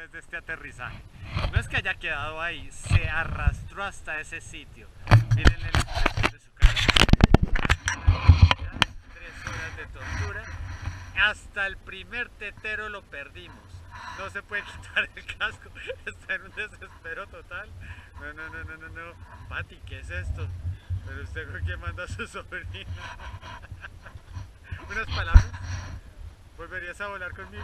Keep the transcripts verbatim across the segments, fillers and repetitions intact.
sensaciones de este aterrizaje. No es que haya quedado ahí, se arrastró hasta ese sitio. Miren la expresión de su cara. Tres horas de tortura. Hasta el primer tetero lo perdimos. No se puede quitar el casco. Está en un desespero total. No, no, no, no, no, no. Pati, ¿qué es esto? Pero usted creo que manda a su sobrina. Unas palabras. ¿Volverías a volar conmigo?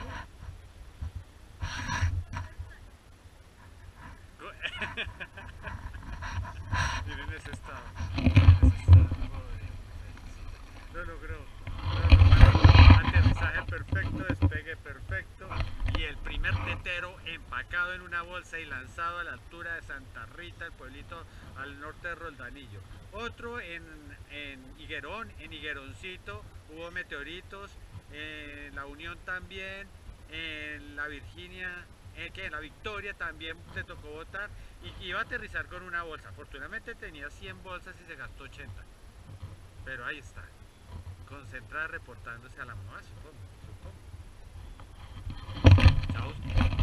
Miren ese estado. Miren ese estado. Joder, lo logró. Lo logró. Aterrizaje perfecto, despegue perfecto. Y el primer tetero empacado en una bolsa y lanzado a la altura de Santa Rita, el pueblito al norte de Roldanillo. Otro en, en Higuerón, en Higueroncito hubo meteoritos. En La Unión también. En la Virginia. Eh, que en la Victoria también se tocó botar y iba a aterrizar con una bolsa. Afortunadamente tenía cien bolsas y se gastó ochenta. Pero ahí está, concentrada reportándose a la mamá, supongo. supongo. Chao.